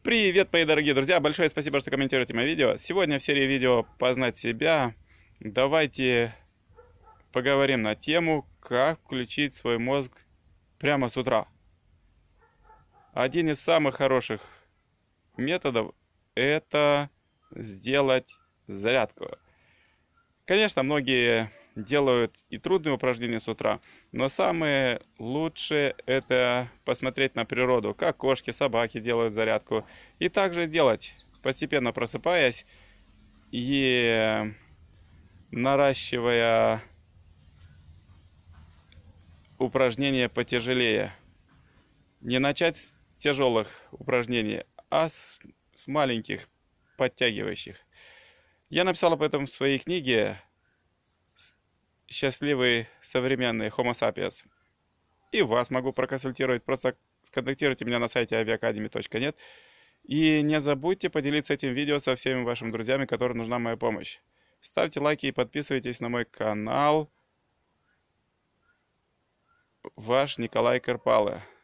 Привет, мои дорогие друзья! Большое спасибо, что комментируете мои видео. Сегодня в серии видео «Познать себя» давайте поговорим на тему, как включить свой мозг прямо с утра. Один из самых хороших методов – это сделать зарядку. Конечно, многие делают и трудные упражнения с утра, но самое лучшее – это посмотреть на природу, как кошки, собаки делают зарядку, и также делать, постепенно просыпаясь и наращивая упражнения потяжелее. Не начать с тяжелых упражнений, а с маленьких, подтягивающих. Я написал об этом в своей книге «Счастливый современный Homo sapiens». И вас могу проконсультировать. Просто сконтактируйте меня на сайте aviacademy.net. И не забудьте поделиться этим видео со всеми вашими друзьями, которым нужна моя помощь. Ставьте лайки и подписывайтесь на мой канал. Ваш Николай Карпало.